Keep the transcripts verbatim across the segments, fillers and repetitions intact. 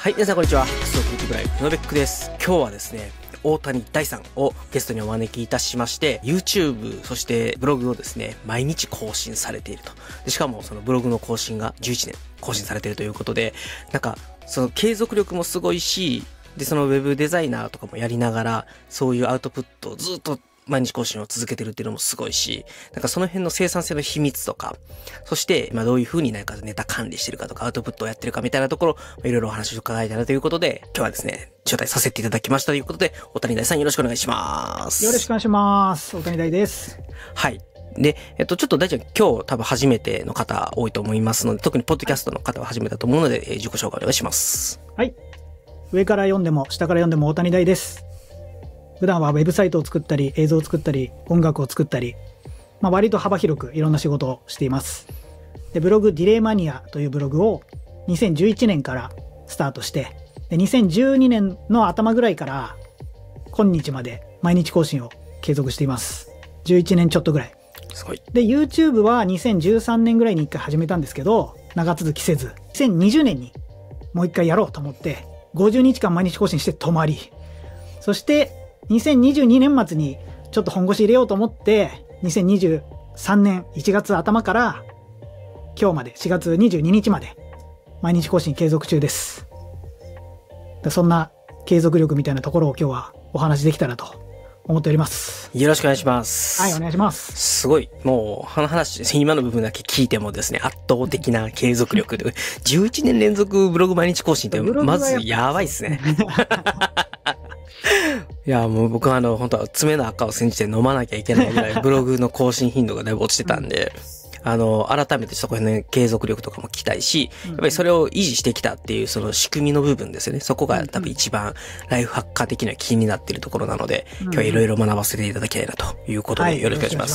はい、皆さんこんにちは。クソフードライブのべっくです。今日はですね、大谷大さんをゲストにお招きいたしまして、YouTube、そしてブログをですね、毎日更新されていると。でしかもそのブログの更新がじゅういちねん更新されているということで、なんか、その継続力もすごいし、で、そのウェブデザイナーとかもやりながら、そういうアウトプットをずっと毎日更新を続けてるっていうのもすごいし、なんかその辺の生産性の秘密とか、そして、まあどういう風になんかネタ管理してるかとか、アウトプットをやってるかみたいなところ、いろいろお話を伺いたいなということで、今日はですね、招待させていただきましたということで、大谷大さんよろしくお願いします。 よろしくお願いします。大谷大です。 はい。で、えっと、ちょっと大ちゃん今日多分初めての方多いと思いますので、特にポッドキャストの方は初めてだと思うので、えー、自己紹介お願いします。 はい。上から読んでも下から読んでも大谷大です。普段はウェブサイトを作ったり、映像を作ったり、音楽を作ったり、まあ、割と幅広くいろんな仕事をしています。で、ブログディレイマニアというブログをにせんじゅういちねんからスタートして、でにせんじゅうにねんの頭ぐらいから今日まで毎日更新を継続しています。じゅういちねんちょっとぐらい。 すごい。 で、YouTube はにせんじゅうさんねんぐらいに一回始めたんですけど、長続きせず、にせんにじゅうねんにもう一回やろうと思って、ごじゅうにちかん毎日更新して止まり、そしてにせんにじゅうにねん末にちょっと本腰入れようと思って、にせんにじゅうさんねんいちがつ頭から今日までしがつにじゅうににちまで毎日更新継続中です。そんな継続力みたいなところを今日はお話できたらと思っております。 よろしくお願いします。 はい、お願いします。 すごい。もう、この話、今の部分だけ聞いてもですね、圧倒的な継続力で、じゅういちねん連続ブログ毎日更新って、まずやばいっすね。いや、もう僕はあの、本当は爪の赤を煎じて飲まなきゃいけないぐらい、ブログの更新頻度がだいぶ落ちてたんで、あの、改めてそこら辺の継続力とかも聞きたいし、やっぱりそれを維持してきたっていうその仕組みの部分ですよね。そこが多分一番ライフハッカー的には気になっているところなので、今日はいろいろ学ばせていただきたいなということでよろしくお願いします。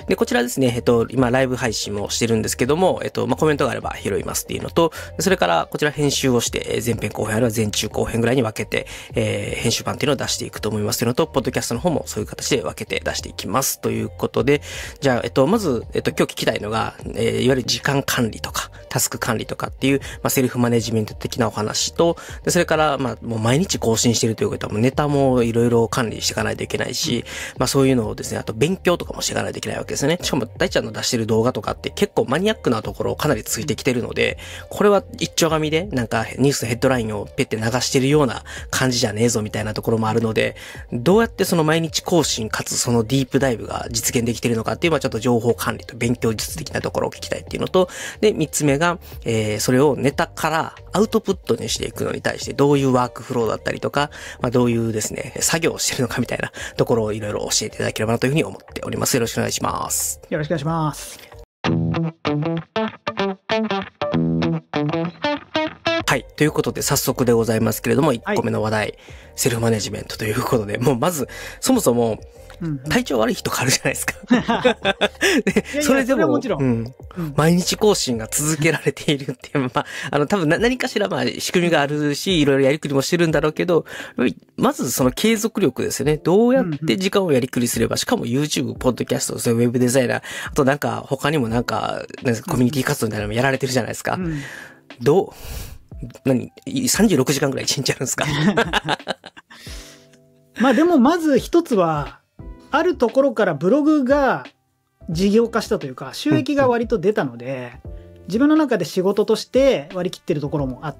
で、こちらですね、えっと、今ライブ配信もしてるんですけども、えっと、まあ、コメントがあれば拾いますっていうのと、それからこちら編集をして、前編後編あるいは前中後編ぐらいに分けて、えー、編集版っていうのを出していくと思いますというのと、ポッドキャストの方もそういう形で分けて出していきますということで、じゃあ、えっと、まず、えっと、今日聞きたいのが、えーいわゆる時間管理とか、タスク管理とかっていう、まあ、セルフマネジメント的なお話と、でそれから、まあ、もう毎日更新しているということは、もうネタもいろいろ管理していかないといけないし、まあ、そういうのをですね、あと勉強とかもしていかないといけないわけですね。しかも、大ちゃんの出してる動画とかって結構マニアックなところをかなりついてきてるので、これは一丁紙で、なんかニュースヘッドラインをペッて流してるような感じじゃねえぞみたいなところもあるので、どうやってその毎日更新かつそのディープダイブが実現できているのかっていう、まあ、ちょっと情報管理と勉強術的なところを聞きたいっていうのと、で、三つ目が、えー、それをネタからアウトプットにしていくのに対してどういうワークフローだったりとか、まあ、どういうですね、作業をしているのかみたいなところをいろいろ教えていただければなというふうに思っております。よろしくお願いします。 よろしくお願いします。 はい。ということで早速でございますけれども、いっこめの話題、はい、セルフマネジメントということで、もうまず、そもそも、体調悪い日とかあるじゃないですか。でそれでも、もちろん、うんうん、毎日更新が続けられているっていう、まあ、あの、多分何かしら、まあ、仕組みがあるし、いろいろやりくりもしてるんだろうけど、まずその継続力ですよね。どうやって時間をやりくりすれば、しかも YouTube、ポッドキャスト、ウェブデザイナー、あとなんか他にもなんか、なんかコミュニティ活動みたいなのもやられてるじゃないですか。うん、どう何 ?さんじゅうろくじかんくらい一日あるんですか？ まあでもまず一つは、あるところからブログが事業化したというか、収益が割と出たので、自分の中で仕事として割り切ってるところもあって、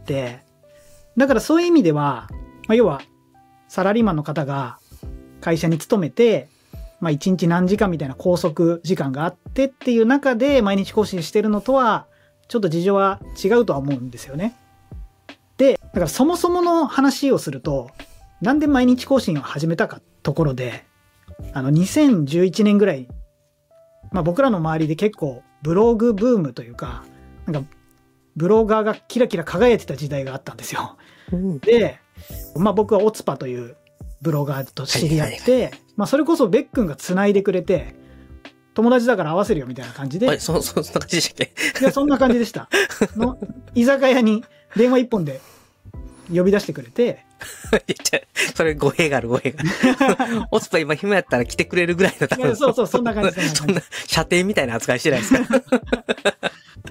だからそういう意味では、まあ、要はサラリーマンの方が会社に勤めて、まあいちにち何時間みたいな拘束時間があってっていう中で毎日更新してるのとは、ちょっと事情は違うとは思うんですよね。で、だからそもそもの話をすると、なんで毎日更新を始めたかところで、あのにせんじゅういちねんぐらい、まあ僕らの周りで結構ブログブームというか、なんかブロガーがキラキラ輝いてた時代があったんですよ。うん、で、まあ僕はオツパというブロガーと知り合って、はいはいはい、まあそれこそベックンが繋いでくれて、友達だから合わせるよみたいな感じで。 そ、そ、そんな感じでしたっけ？ いや、そんな感じでした。の居酒屋に電話一本で呼び出してくれて、 それ語弊がある語弊がある。オスパ今暇やったら来てくれるぐらいの多分。 そうそう、そんな感じ。 そんな射程みたいな扱いしてないですか。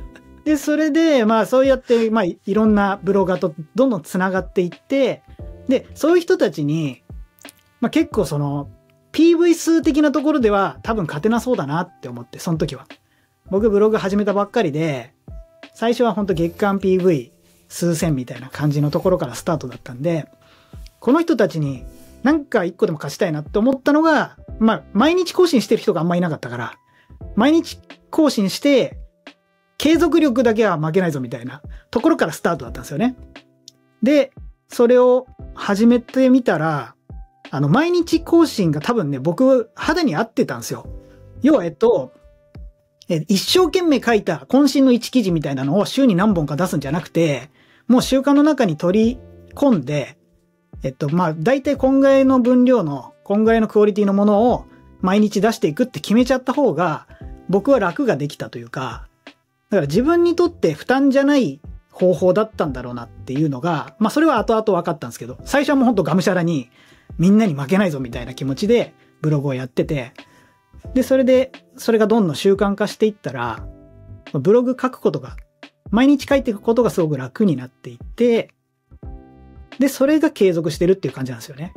で、それで、まあそうやって、まあいろんなブロガーとどんどんつながっていって、で、そういう人たちに、まあ結構その、ピーブイ 数的なところでは多分勝てなそうだなって思って、その時は。僕ブログ始めたばっかりで、最初は本当月間 ピーブイ 数千みたいな感じのところからスタートだったんで、この人たちになんか一個でも勝ちたいなって思ったのが、まあ毎日更新してる人があんまいなかったから、毎日更新して、継続力だけは負けないぞみたいなところからスタートだったんですよね。で、それを始めてみたら、あの、毎日更新が多分ね、僕、肌に合ってたんですよ。要は、えっと、え一生懸命書いた渾身の一記事みたいなのを週に何本か出すんじゃなくて、もう習慣の中に取り込んで、えっと、まあ、大体こんぐらいの分量の、こんぐらいのクオリティのものを毎日出していくって決めちゃった方が、僕は楽ができたというか、だから自分にとって負担じゃない方法だったんだろうなっていうのが、まあそれは後々分かったんですけど、最初はもうほんとがむしゃらにみんなに負けないぞみたいな気持ちでブログをやってて、で、それで、それがどんどん習慣化していったら、ブログ書くことが、毎日書いていくことがすごく楽になっていって、で、それが継続してるっていう感じなんですよね。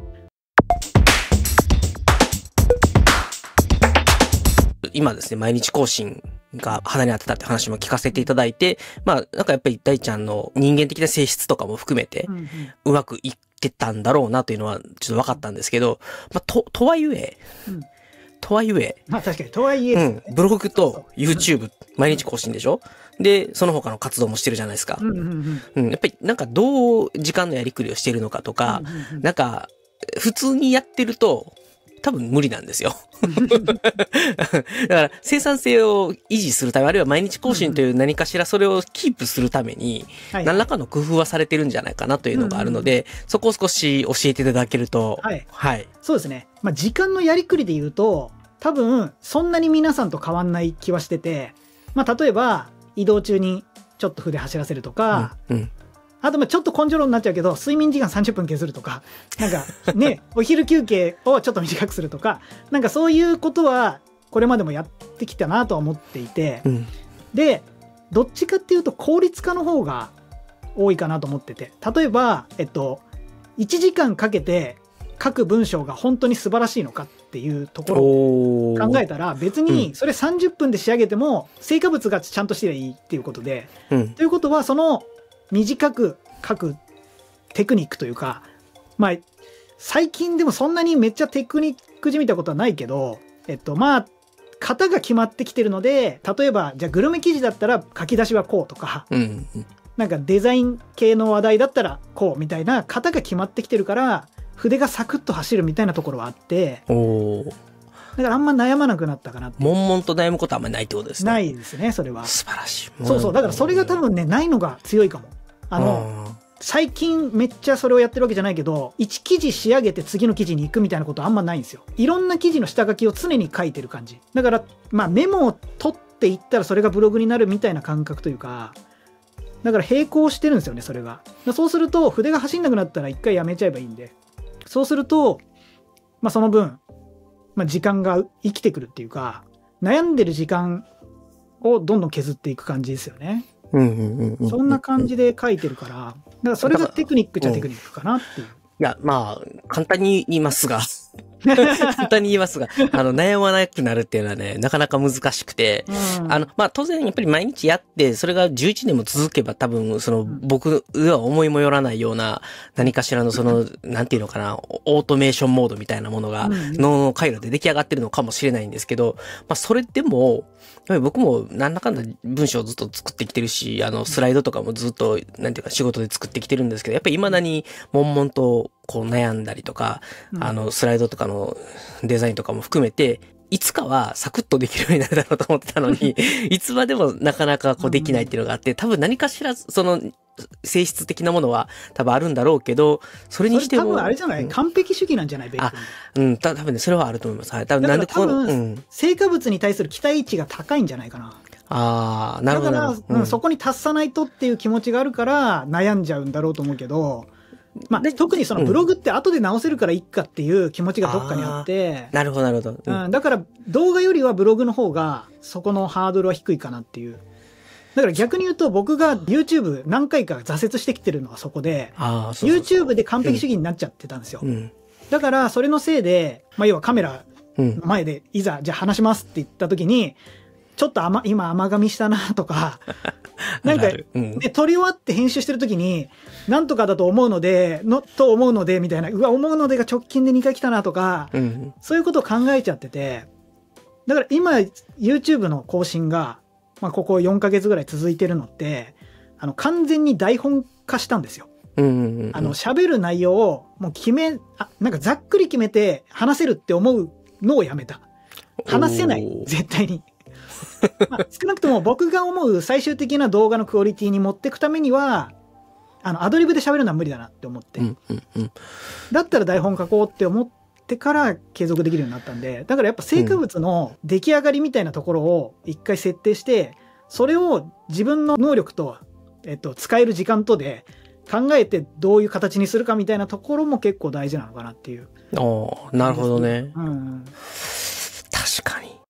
今ですね、毎日更新が肌に当てたって話も聞かせていただいて、まあ、なんかやっぱり大ちゃんの人間的な性質とかも含めて、うまくいってたんだろうなというのはちょっと分かったんですけど、まあ、と、とはいえ、うん、とはいえ、 まあ確かに、とはいえ、 ね、うん、ブログと YouTube、毎日更新でしょ？で、その他の活動もしてるじゃないですか。うん、うんうん、やっぱりなんかどう時間のやりくりをしているのかとか、うんうんうん、なんか、普通にやってると、多分無理なんですよ。だから生産性を維持するため、あるいは毎日更新という何かしらそれをキープするために、何らかの工夫はされてるんじゃないかなというのがあるので、そこを少し教えていただけると。 はい。はい。そうですね。まあ、時間のやりくりで言うと、多分、そんなに皆さんと変わんない気はしてて、まあ、例えば、移動中にちょっと筆走らせるとか、うん、うんあと、ま、ちょっと根性論になっちゃうけど、睡眠時間さんじゅっぷん削るとか、なんか、ね、お昼休憩をちょっと短くするとか、なんかそういうことは、これまでもやってきたなとは思っていて、うん、で、どっちかっていうと効率化の方が多いかなと思ってて、例えば、えっと、いちじかんかけて書く文章が本当に素晴らしいのかっていうところを考えたら、別にそれさんじゅっぷんで仕上げても、成果物がちゃんとしてりゃいいっていうことで、うん、ということは、その、短く書くテクニックというか、まあ、最近でもそんなにめっちゃテクニックじみたことはないけど、えっと、まあ、型が決まってきてるので、例えば、じゃあグルメ記事だったら書き出しはこうとか、うん、なんかデザイン系の話題だったらこうみたいな型が決まってきてるから、筆がサクッと走るみたいなところはあって、おだからあんま悩まなくなったかなって。 悶々と悩むことはあんまりないってことですね。 ないですね、それは。 素晴らしい。 そうそう、だからそれが多分ね、ないのが強いかも。あの、最近めっちゃそれをやってるわけじゃないけど、いち記事仕上げて次の記事に行くみたいなことあんまないんですよ。いろんな記事の下書きを常に書いてる感じ。だから、まあメモを取っていったらそれがブログになるみたいな感覚というか、だから並行してるんですよね、それが。そうすると、筆が走んなくなったら一回やめちゃえばいいんで。そうすると、まあその分、まあ時間が生きてくるっていうか、悩んでる時間をどんどん削っていく感じですよね。そんな感じで書いてるから、だからそれがテクニックじゃテクニックかなっていう。いや、まあ、簡単に言いますが、簡単に言いますが、あの、悩まなくなるっていうのはね、なかなか難しくて、うん、あの、まあ、当然、やっぱり毎日やって、それがじゅういちねんも続けば多分、その、僕では思いもよらないような、何かしらのその、なんていうのかな、オートメーションモードみたいなものが、脳の回路で出来上がってるのかもしれないんですけど、まあ、それでも、やっぱり僕もなんだかんだ文章をずっと作ってきてるし、あの、スライドとかもずっと、なんていうか仕事で作ってきてるんですけど、やっぱり未だに悶々とこう悩んだりとか、うん、あの、スライドとかのデザインとかも含めて、いつかはサクッとできるようになるだろうと思ってたのに、いつまでもなかなかこうできないっていうのがあって、多分何かしら、その、性質的なものは多分あるんだろうけど、それにしても。 多分あれじゃない、うん、完璧主義なんじゃないベイ君。 あ、うん、た多分ね、それはあると思います。はい。多分なんでこの、 うん。成果物に対する期待値が高いんじゃないかな。 ああ、なるほど。 だから、うん、そこに達さないとっていう気持ちがあるから悩んじゃうんだろうと思うけど、まあ、特にそのブログって後で直せるからいいかっていう気持ちがどっかにあって、 なるほど、なるほど。 うん、だから動画よりはブログの方がそこのハードルは低いかなっていう。 だから逆に言うと僕が YouTube 何回か挫折してきてるのはそこで、 ああ、そうそうそう。 YouTube で完璧主義になっちゃってたんですよ。 うん。 だからそれのせいで、まあ要はカメラうん。 の前でいざじゃあ話しますって言った時に、ちょっと甘今甘噛みしたなとか、なんかあるある、うん。 で撮り終わって編集してる時に、なんとかだと思うので、のと思うのでみたいな、うわ思うのでが直近でにかい来たなとか、 うん。 そういうことを考えちゃってて、だから今 YouTube の更新が、まあここよんかげつぐらい続いてるのって、あの完全に台本化したんですよ。 うんうんうん。 あの喋る内容をもう決め、あ、なんかざっくり決めて話せるって思うのをやめた。話せないおー絶対に。まあ、少なくとも僕が思う最終的な動画のクオリティに持っていくためには、あのアドリブで喋るのは無理だなって思って、 うんうんうん。 だったら台本書こうって思ってから継続できるようになったんで、だからやっぱ成果物の出来上がりみたいなところを一回設定して、それを自分の能力と、えっと、使える時間とで考えてどういう形にするかみたいなところも結構大事なのかなっていう。 おー、なるほどね。 うんうん、 確かに。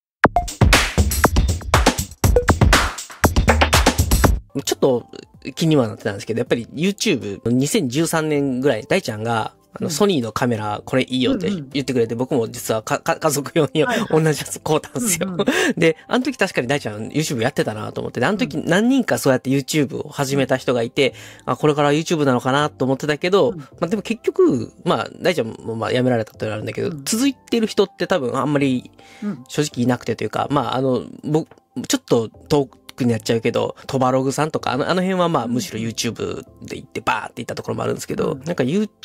ちょっと気にはなってたんですけど、やっぱり YouTube、にせんじゅうさんねんぐらい、大ちゃんが、あの、 うんソニーのカメラ、これいいよってうんうん言ってくれて、僕も実はかか家族用にはいはい同じやつ買うたんですよ。 うんうんで、あの時確かに大ちゃん YouTube やってたなと思って、であの時何人かそうやって YouTube を始めた人がいて、あ、これから YouTube なのかなと思ってたけど、 うんまあでも結局、まあ大ちゃんもまあ辞められたってのあるんだけど、 うん続いてる人って多分あんまりうん正直いなくてというか、まああの、僕、ちょっと遠くになっちゃうけど、トバログさんとか、あの、あの辺はまあむしろ YouTube で行ってバーって行ったところもあるんですけど、 うんなんか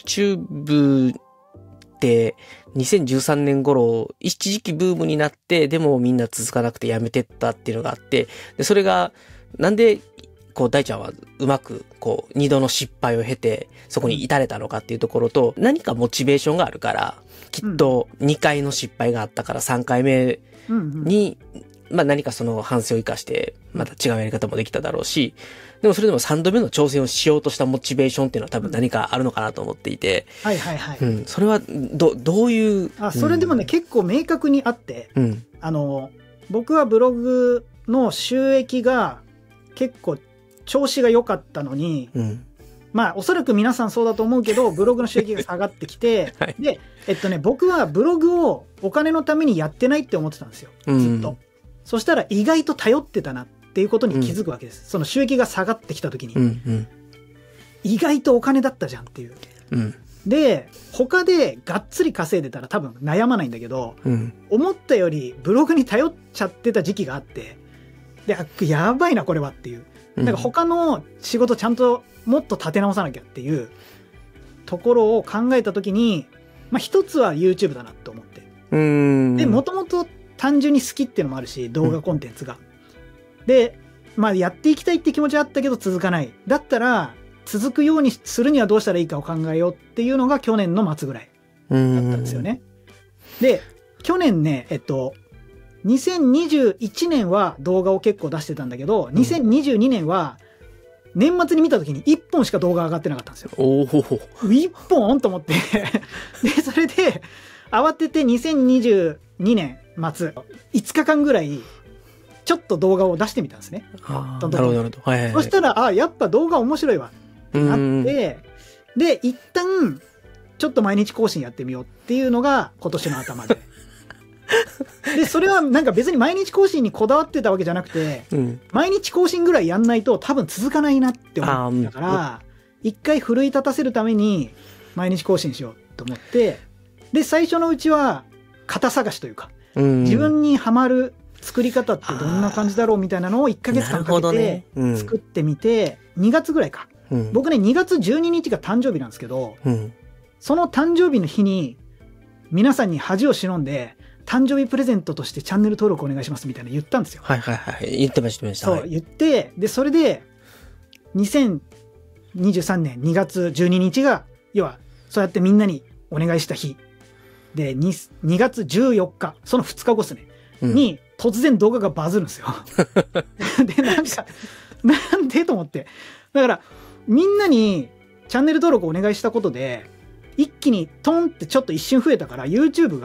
YouTube ってにせんじゅうさんねん頃、一時期ブームになって、でもみんな続かなくてやめてったっていうのがあって、で、それが、なんで、こう、大ちゃんはうまく、こう、二度の失敗を経て、そこに至れたのかっていうところと、何かモチベーションがあるから、きっとにかいの失敗があったからさんかいめうんうんに、まあ何かその反省を生かして、また違うやり方もできただろうし、でもそれでもさんどめの挑戦をしようとしたモチベーションっていうのは多分何かあるのかなと思っていて、 はいはいはい。 うん、それは、ど、どういう。 あ、それでもね、結構明確にあって、 うん、 あの、僕はブログの収益が結構調子が良かったのに、 うん、 まあおそらく皆さんそうだと思うけど、ブログの収益が下がってきて、 はいで、えっとね、僕はブログをお金のためにやってないって思ってたんですよ、ずっと。 うんそしたら意外と頼ってたなっていうことに気づくわけです。その収益が下がってきた時に、 うん、うん、 意外とお金だったじゃんっていう。 うん、 で、他でがっつり稼いでたら多分悩まないんだけど、 うん、 思ったよりブログに頼っちゃってた時期があって、で、あやばいなこれはっていう。なんか他の仕事ちゃんともっと立て直さなきゃっていうところを考えた時に、まあ一つは YouTube だなと思って。 うん、 で、もともと単純に好きっていうのもあるし、動画コンテンツが。で、まあやっていきたいって気持ちはあったけど続かない。だったら、続くようにするにはどうしたらいいかを考えようっていうのが去年の末ぐらいだったんですよね。で、去年ね、えっと、にせんにじゅういちねんは動画を結構出してたんだけど、にせんにじゅうにねんは年末に見た時にいっぽんしか動画上がってなかったんですよ。 おお。 いっぽんと思って。で、それで慌ててにせんにじゅうにねん末、いつかかんぐらいちょっと動画を出してみたんですね。 ああ、 どんどなんるほど、なるほど。はいはいはい。 そしたら、あ、やっぱ動画面白いわってなって、で、一旦、ちょっと毎日更新やってみようっていうのが今年の頭で。で、それはなんか別に毎日更新にこだわってたわけじゃなくて、 うん、 毎日更新ぐらいやんないと多分続かないなって思ったから、一回奮い立たせるために毎日更新しようと思って、で、最初のうちは型探しというか、 うん、 自分にはまる作り方ってどんな感じだろうみたいなのをいっかげつかんかけて作ってみて、にがつぐらいか。うん、僕ね、にがつじゅうににちが誕生日なんですけど、うん、その誕生日の日に皆さんに恥を忍んで、誕生日プレゼントとしてチャンネル登録お願いしますみたいな言ったんですよ。 はいはいはい。言ってました、言ってました。 そう、言って、で、それで、にせんにじゅうさんねんにがつじゅうににちが、要は、そうやってみんなにお願いした日。で、にがつじゅうよっか、そのふつかごですね。うん、に、突然動画がバズるんですよ。で、なんか、なんでと思って。だから、みんなにチャンネル登録お願いしたことで、一気にトンってちょっと一瞬増えたから、YouTube が、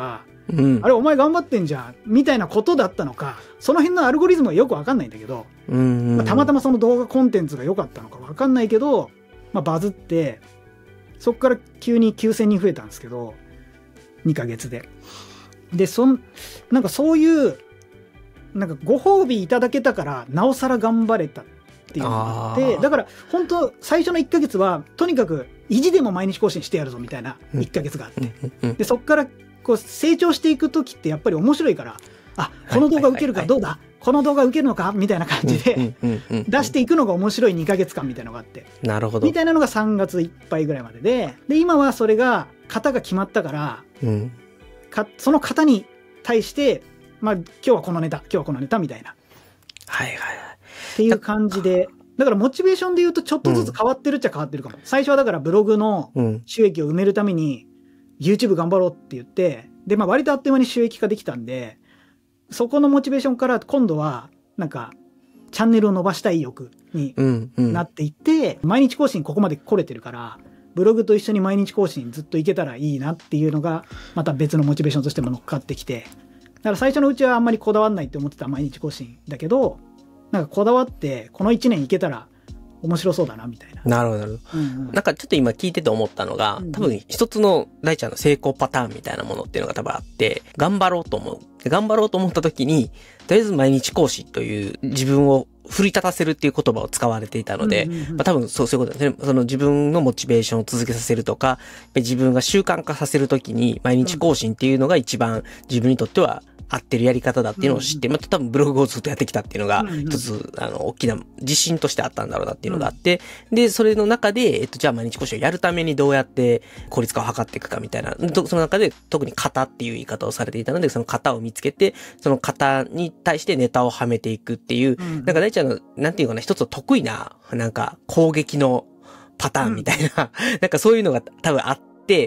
うん、 あれお前頑張ってんじゃんみたいなことだったのか、その辺のアルゴリズムはよくわかんないんだけど、 うんうんまあ、たまたまその動画コンテンツが良かったのかわかんないけど、まあ、バズってそこから急にきゅうせんにん増えたんですけど、にかげつで。でそんなんかそういうなんかご褒美いただけたからなおさら頑張れたっていうのがあって、だから本当最初のいっかげつはとにかく意地でも毎日更新してやるぞみたいないっかげつがあって、 うん、 でそこからこう成長していく時ってやっぱり面白いから、あこの動画受けるかどうだ、この動画受けるのかみたいな感じで出していくのが面白いにかげつかんみたいなのがあって、 なるほどみたいなのがさんがついっぱいぐらいまでで、で今はそれが型が決まったから、 うん、 かその型に対してまあ今日はこのネタ今日はこのネタみたいな、 はいはいはい、 っていう感じで、だからモチベーションで言うとちょっとずつ変わってるっちゃ変わってるかも、うん、最初はだからブログの収益を埋めるために YouTube 頑張ろうって言って、でまあ割とあっという間に収益化できたんで、そこのモチベーションから今度はなんかチャンネルを伸ばしたい欲になっていって、うんうん、毎日更新ここまで来れてるからブログと一緒に毎日更新ずっといけたらいいなっていうのがまた別のモチベーションとしても乗っかってきて、だから最初のうちはあんまりこだわんないって思ってた毎日更新だけど、なんかこだわってこのいちねんいけたら面白そうだなみたいな。 なるほどなるほど、うんうん、なんかちょっと今聞いてて思ったのが、うんうん、多分一つの大ちゃんの成功パターンみたいなものっていうのが多分あって、頑張ろうと思う頑張ろうと思った時にとりあえず毎日更新という自分を奮い立たせるっていう言葉を使われていたので、うんうんうん、まあ、多分そうそういうことですね。その自分のモチベーションを続けさせるとか、自分が習慣化させるときに毎日更新っていうのが一番自分にとっては合ってるやり方だっていうのを知って、うんうん、まあ、多分ブログをずっとやってきたっていうのが一つ、うんうん、あの大きな自信としてあったんだろうなっていうのがあって、うん、でそれの中で、えっと、じゃあ毎日更新をやるためにどうやって効率化を図っていくかみたいな、その中で特に型っていう言い方をされていたので、その型を見つけてその型に対してネタをはめていくっていう、うん、なんか大ちゃんのなんていうかな、一つの得意ななんか攻撃のパターンみたいな、うん、なんかそういうのが多分あって、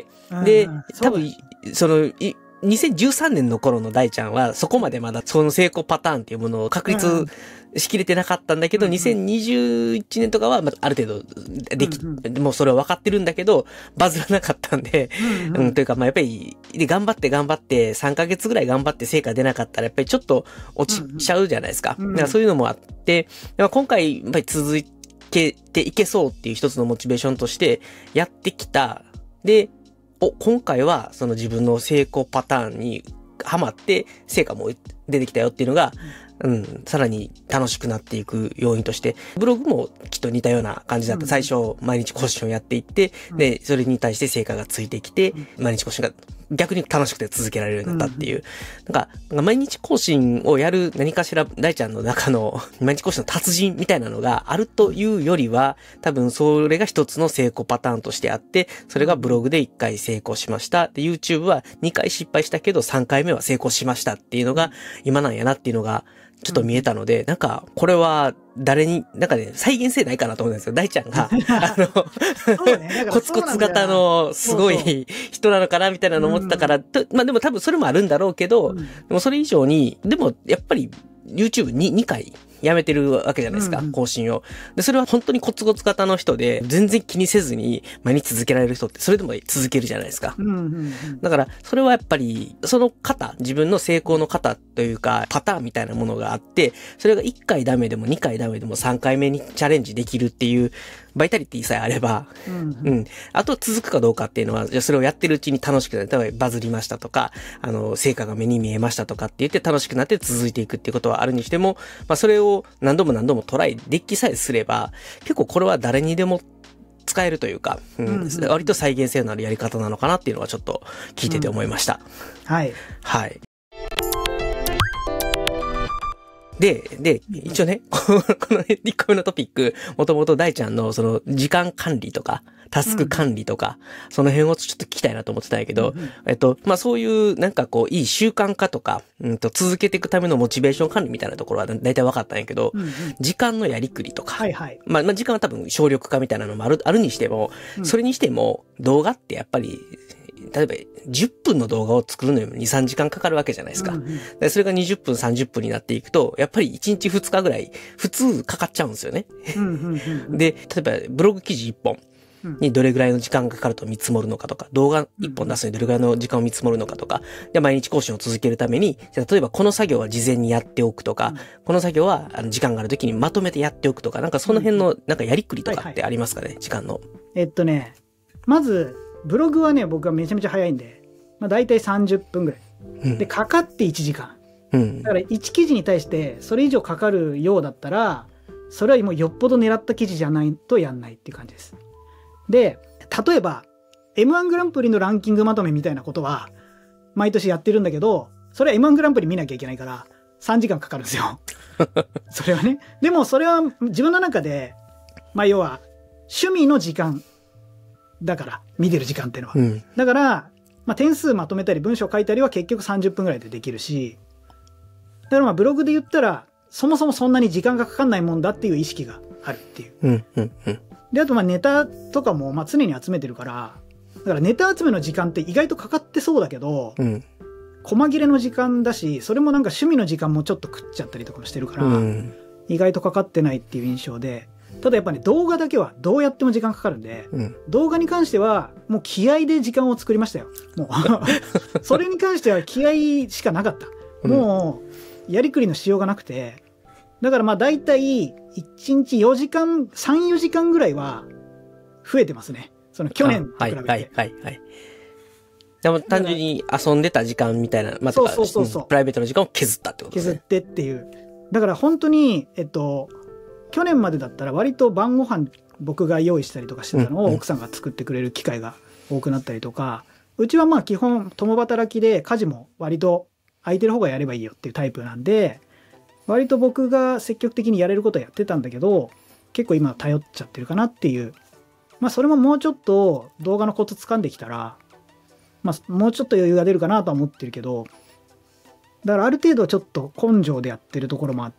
で、多分そのいにせんじゅうさんねんの頃の大ちゃんはそこまでまだその成功パターンっていうものを確立しきれてなかったんだけど、うん、にせんにじゅういちねんとかはある程度でき、うんうん、もうそれは分かってるんだけどバズらなかったんで、うんうん、うん、というかまあやっぱりで頑張って頑張ってさんかげつぐらい頑張って成果出なかったらやっぱりちょっと落ちちゃうじゃないですか。うんうん、だからそういうのもあって、今回やっぱり続けていけそうっていう一つのモチベーションとしてやってきた。でお今回はその自分の成功パターンにハマって成果も出てきたよっていうのが、うん、さらに楽しくなっていく要因として、ブログもきっと似たような感じだった。最初毎日更新をやっていって、でそれに対して成果がついてきて、毎日更新が逆に楽しくて続けられるようになったっていう、なんか毎日更新をやる何かしら大ちゃんの中の毎日更新の達人みたいなのがあるというよりは、多分それが一つの成功パターンとしてあって、それがブログでいっかい成功しました。で YouTube はにかい失敗したけどさんかいめは成功しましたっていうのが今なんやなっていうのがちょっと見えたので、なんかこれは誰になんかね再現性ないかなと思うんですよ。大ちゃんがあの、ね、コツコツ型のすごい人なのかなみたいなの思ってたから、うん、まあでも多分それもあるんだろうけど、うん、でもそれ以上にでもやっぱり YouTube ににかいやめてるわけじゃないですか、うんうん、更新を。で、それは本当にコツコツ型の人で、全然気にせずに毎日続けられる人って、それでも続けるじゃないですか。うんうんうん、だから、それはやっぱり、その型、自分の成功の型というか、パターンみたいなものがあって、それがいっかいダメでもにかいダメでもさんかいめにチャレンジできるっていう、バイタリティさえあれば、うんうん、うん。あと続くかどうかっていうのは、じゃあそれをやってるうちに楽しくなって、例えばバズりましたとか、あの、成果が目に見えましたとかって言って楽しくなって続いていくっていうことはあるにしても、まあそれを何度も何度もトライできさえすれば、結構これは誰にでも使えるというか、うんうんうん、割と再現性のあるやり方なのかなっていうのはちょっと聞いてて思いました。 うん、はい。 はい。で、で、一応ね、このいっこめのトピック、もともと大ちゃんのその時間管理とか、タスク管理とか、うん、その辺をちょっと聞きたいなと思ってたんやけど、うんうん、えっと、まあ、そういうなんかこう、いい習慣化とか、うんと、続けていくためのモチベーション管理みたいなところは大体分かったんやけど、うんうん、時間のやりくりとか、はいはい、まあ、まあ、時間は多分省力化みたいなのもある、あるにしても、うん、それにしても動画ってやっぱり、例えばじゅっぷんの動画を作るのにもに、さんじかんかかるわけじゃないですか。うんうん、でそれがにじゅっぷん、さんじゅっぷんになっていくと、やっぱりいちにちふつかぐらい普通かかっちゃうんですよね。うんうんうん、で、例えばブログ記事いっぽん。 にどれぐらいの時間がかかると見積もるのかとか、動画いっぽん出すのにどれぐらいの時間を見積もるのかとか、で、毎日更新を続けるために、じゃあ例えばこの作業は事前にやっておくとか、うん、この作業はあの時間がある時にまとめてやっておくとか、なんかその辺のなんかやりくりとかってありますかね、はいはい、時間の。 えっとね、まず、ブログはね、僕はめちゃめちゃ早いんで、まあ大体さんじゅっぷんぐらい。うん、で、かかっていちじかん。うん、だからいち記事に対してそれ以上かかるようだったら、それはもうよっぽど狙った記事じゃないとやんないっていう感じです。で、例えば エムワン グランプリのランキングまとめみたいなことは毎年やってるんだけど、それは エムワン グランプリ見なきゃいけないからさんじかんかかるんですよ。それはね。でもそれは自分の中で、まあ要は趣味の時間だから、見てる時間っていうのは。うん、だから、まあ点数まとめたり文章書いたりは結局さんじゅっぷんぐらいでできるし、だからまあブログで言ったらそもそもそんなに時間がかかんないもんだっていう意識があるっていう。うんうんうん、で、あとまあネタとかもまあ常に集めてるから、だからネタ集めの時間って意外とかかってそうだけど、うん、細切れの時間だし、それもなんか趣味の時間もちょっと食っちゃったりとかもしてるから、うん、意外とかかってないっていう印象で、ただやっぱね、動画だけはどうやっても時間かかるんで、うん、動画に関してはもう気合で時間を作りましたよ。もうそれに関しては気合しかなかった。もうやりくりのしようがなくて、だからまあ大体いちにちよじかん、さん、よじかんぐらいは増えてますね。その去年と比べて。はいはいはい。 でも単純に遊んでた時間みたいな、まあ、そうそうそうそう。プライベートの時間を削ったってことですね。削ってっていう。 だから本当に、えっと、去年までだったら割と晩ご飯僕が用意したりとかしてたのを奥さんが作ってくれる機会が多くなったりとか、うちはまあ基本共働きで家事も割と空いてる方がやればいいよっていうタイプなんで、割と僕が積極的にやれることはやってたんだけど、結構今頼っちゃってるかなっていう。まあそれももうちょっと動画のコツ掴んできたら、まあもうちょっと余裕が出るかなとは思ってるけど、だからある程度ちょっと根性でやってるところもあって、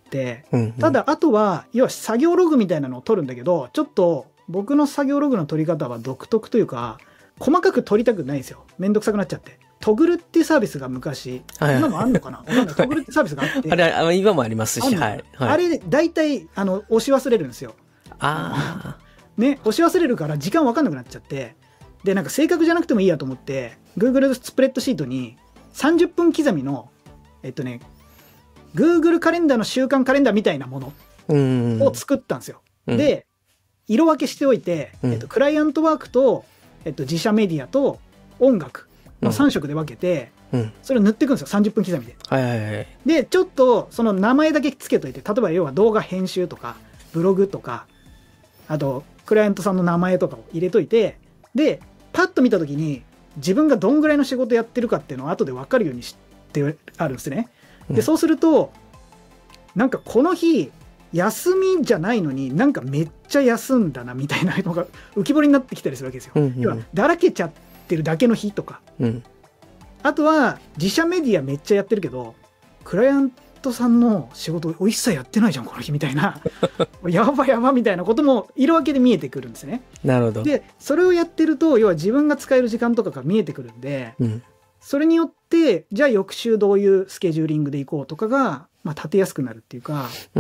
うんうん、ただあとは要は作業ログみたいなのを取るんだけど、ちょっと僕の作業ログの取り方は独特というか、細かく取りたくないんですよ。めんどくさくなっちゃって。トグルっていうサービスが昔、はいはい、今もあんのかな、トグルってサービスがあって。あれ、 あれ今もありますし、はい。はい、 あれ、大体、あの、押し忘れるんですよ。 ああ。 ね、押し忘れるから時間わかんなくなっちゃって、で、なんか正確じゃなくてもいいやと思って、Google スプレッドシートにさんじゅっぷん刻みの、えっとね、Google カレンダーの週間カレンダーみたいなものを作ったんですよ。うん、で、色分けしておいて、うん、えっと、クライアントワークと、えっと、自社メディアと音楽のさん色で分けて、うん、それを塗っていくんですよ、さんじゅっぷん刻みで。 はいはいはい。 で、ちょっとその名前だけつけといて、例えば要は動画編集とか、ブログとか、あと、クライアントさんの名前とかを入れといて、で、パッと見たときに、自分がどんぐらいの仕事やってるかっていうのを後で分かるようにしてあるんですね。で、そうすると、なんかこの日、休みじゃないのになんかめっちゃ休んだなみたいなのが浮き彫りになってきたりするわけですよ。うんうん、要はだらけちゃってるだけの日とか、うん、あとは自社メディアめっちゃやってるけどクライアントさんの仕事を一切やってないじゃんこの日みたいなやばやばみたいなことも色分けで見えてくるんですね。 なるほど。 でそれをやってると要は自分が使える時間とかが見えてくるんで、うん、それによってじゃあ翌週どういうスケジューリングでいこうとかがまあ、立てやすくなるっていうか。 うん。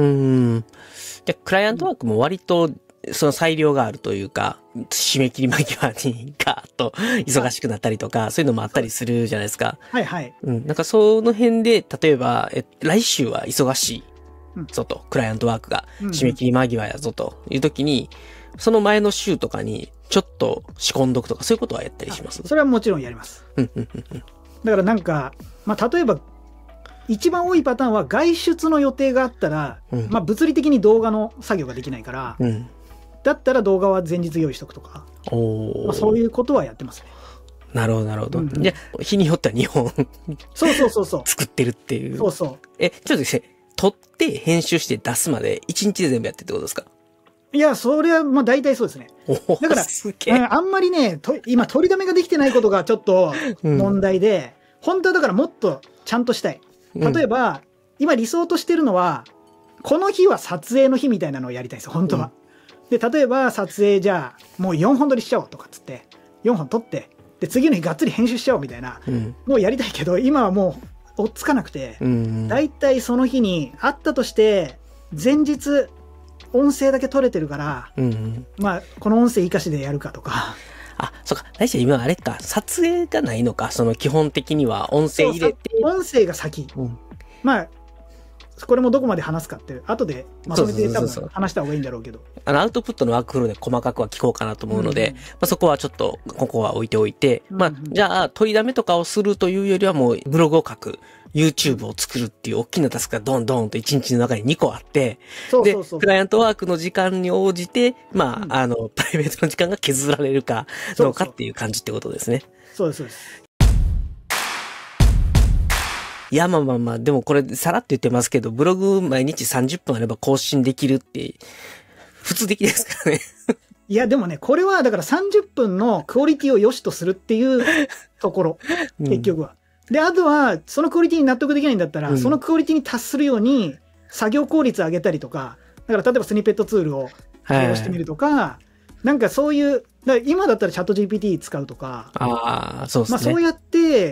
で、クライアントワークも割と、その裁量があるというか、締め切り間際にガーッと忙しくなったりとか、そういうのもあったりするじゃないですか。 はいはい。 うん。なんかその辺で、例えば、え、来週は忙しいぞと、うん、クライアントワークが締め切り間際やぞという時に、その前の週とかにちょっと仕込んどくとか、そういうことはやったりします？ それはもちろんやります。だからなんか、まあ、例えば、一番多いパターンは外出の予定があったら、うん、まあ物理的に動画の作業ができないから、うん、だったら動画は前日用意しとくとか、まあ、そういうことはやってますね。 なるほどなるほど。うんうん、じゃあ日によってはにほんそうそうそうそう作ってるっていう。 そうそう。 え、ちょっとですね、撮って編集して出すまでいちにちで全部やってってことですか？ いや、それはまあ大体そうですね。だから、あんまりね、と今取りだめができてないことがちょっと問題で、うん、本当はだからもっとちゃんとしたい。例えば、うん、今理想としてるのは、この日は撮影の日みたいなのをやりたいんですよ、本当は。うん、で、例えば撮影じゃあ、もうよんほん撮りしちゃおうとかっつって、よんほん撮って、で、次の日がっつり編集しちゃおうみたいなのをやりたいけど、今はもう追っつかなくて、だいたいその日にあったとして、前日音声だけ取れてるから、 うんうん、 まあ、この音声生かしでやるかとか。 あ、そうか。大ちゃん今あれか、撮影がないのか、その基本的には音声入れて。 音声が先。うん、まあ、これもどこまで話すかって、後でまとめて多分話した方がいいんだろうけど。 あの、アウトプットのワークフローで細かくは聞こうかなと思うので、うん、まあ、そこはちょっと、ここは置いておいて、うん、まあ、じゃあ、取りだめとかをするというよりはもう、ブログを書く、YouTube を作るっていう大きなタスクがドンドンといちにちの中ににこあって、 そうそうそうで、クライアントワークの時間に応じて、まあ、うん、あの、プライベートの時間が削られるかどうかっていう感じってことですね。 そうです、そうです。 いや、まあまあまあ、でもこれさらっと言ってますけど、ブログ毎日さんじゅっぷんあれば更新できるって、普通的ですからね。 いや、でもね、これはだからさんじゅっぷんのクオリティを良しとするっていうところ、結局は。うん、で、あとは、そのクオリティに納得できないんだったら、うん、そのクオリティに達するように、作業効率上げたりとか、だから例えばスニペットツールを利用してみるとか、はい、なんかそういう、だ今だったらチャット ジーピーティー 使うとか、 ああ、そうですね。 まあそうやって、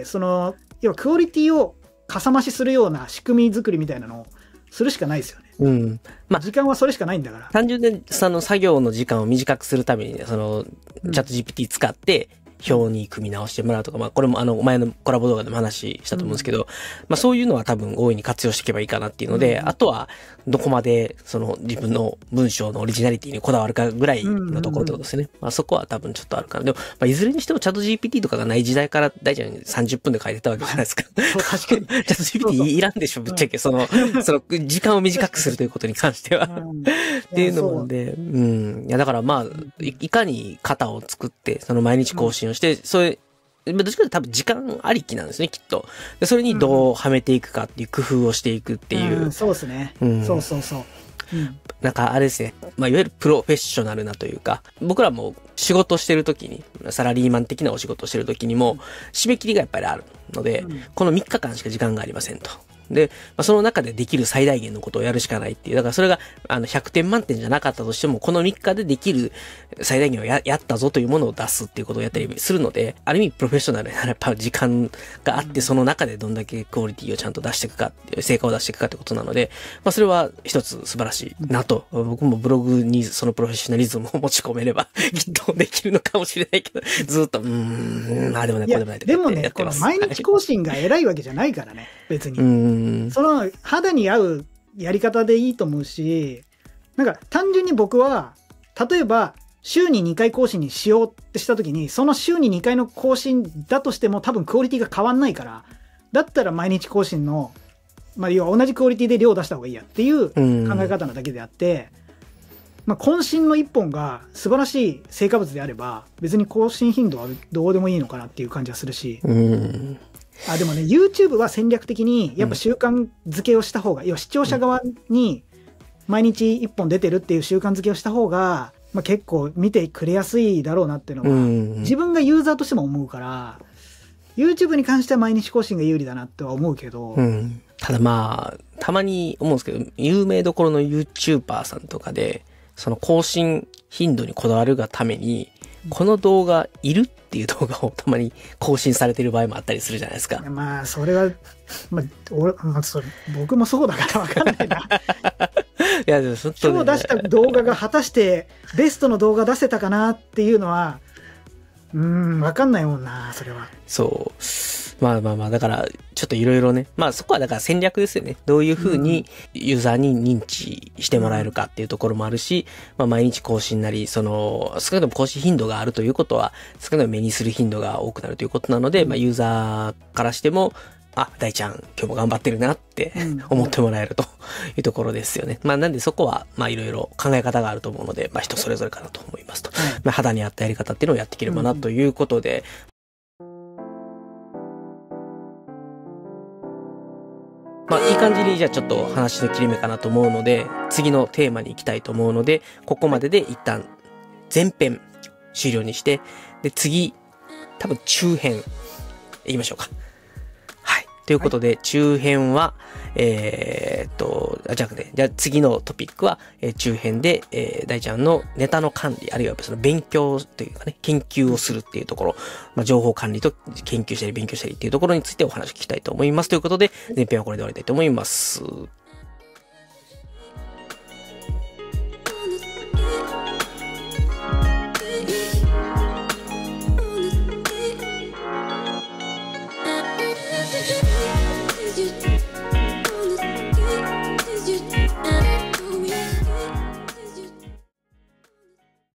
その、要はクオリティをかさ増しするような仕組み作りみたいなのをするしかないですよね。 うん。まあ、 時間はそれしかないんだから。 単純にその作業の時間を短くするために、ね、その、チャット ジーピーティー 使って、表に組み直してもらうとか、まあこれもあの前のコラボ動画でも話したと思うんですけど、うん、まあそういうのは多分大いに活用していけばいいかなっていうので、うん、あとはどこまでその自分の文章のオリジナリティにこだわるかぐらいのところってことですね。うんうんうん、まあそこは多分ちょっとあるから。でも、まあいずれにしてもチャット ジーピーティー とかがない時代から大体さんじゅっぷんで書いてたわけじゃないですか。 そう確かに。チャット ジーピーティー いらんでしょ、ぶっちゃけ。その、その時間を短くするということに関しては。うん、っていうのもで、うん。いやだからまあ、い, いかに型を作って、その毎日更新をして、それ、どっちかというと多分時間ありきなんですね、きっと。でそれにどうはめていくかっていう工夫をしていくっていう。 うん、そうですね、うん。そうそうそう。うん、 なんかあれですね。まあ、いわゆるプロフェッショナルなというか、僕らも仕事してる時に、サラリーマン的なお仕事をしてる時にも、締め切りがやっぱりあるので、うん、このみっかかんしか時間がありませんと。で、まあ、その中でできる最大限のことをやるしかないっていう。だからそれが、あの、ひゃくてん満点じゃなかったとしても、このみっかでできる最大限を や, やったぞというものを出すっていうことをやったりするので、ある意味プロフェッショナルならやっぱ時間があって、その中でどんだけクオリティをちゃんと出していくかっていう、成果を出していくかってことなので、まあ、それは一つ素晴らしいなと。僕もブログにそのプロフェッショナリズムを持ち込めれば、きっとできるのかもしれないけど、ずっと、うーん、まあでもね、これでもないとかでもね、この毎日更新が偉いわけじゃないからね、別に。うんその肌に合うやり方でいいと思うし、なんか単純に僕は、例えば週ににかい更新にしようってした時に、その週ににかいの更新だとしても多分クオリティが変わんないから、だったら毎日更新の、まあ要は同じクオリティで量を出した方がいいやっていう考え方なだけであって、まあ渾身の一本が素晴らしい成果物であれば、別に更新頻度はどうでもいいのかなっていう感じはするし、 うんあでもね YouTube は戦略的にやっぱ習慣づけをした方が、うん、要は視聴者側に毎日いっぽん出てるっていう習慣づけをした方が、まあ、結構見てくれやすいだろうなっていうのは、うん、自分がユーザーとしても思うから YouTube に関しては毎日更新が有利だなっては思うけど、 うん、ただまあたまに思うんですけど、有名どころの YouTuber さんとかでその更新頻度にこだわるがためにこの動画いるっていう動画をたまに更新されてる場合もあったりするじゃないですか。 まあそれは、まあ、俺まあ、それ僕もそうだから分かんないな。いやでもちょっと、ね、 今日出した動画が果たしてベストの動画出せたかなっていうのはうーん分かんないもんな、それは。 そうまあまあまあだからちょっといろいろね、まあそこはだから戦略ですよね。どういうふうにユーザーに認知してもらえるかっていうところもあるし、まあ毎日更新なり、その少なくとも更新頻度があるということは少なくとも目にする頻度が多くなるということなので、まあユーザーからしてもあ、大ちゃん今日も頑張ってるなって思ってもらえるというところですよね。まあなんでそこはまあいろいろ考え方があると思うので、まあ人それぞれかなと思いますと。まあ肌に合ったやり方っていうのをやっていければなということで、まあいい感じにじゃあちょっと話の切れ目かなと思うので、次のテーマに行きたいと思うので、ここまでで一旦前編終了にして、で次多分中編行きましょうか。ということで、はい、中編は、えー、っと、じゃあね、じゃあ次のトピックは、えー、中編で、えー、大ちゃんのネタの管理、あるいはその勉強というかね、研究をするっていうところ、まあ、情報管理と研究したり勉強したりっていうところについてお話を聞きたいと思います。ということで、前編はこれで終わりたいと思います。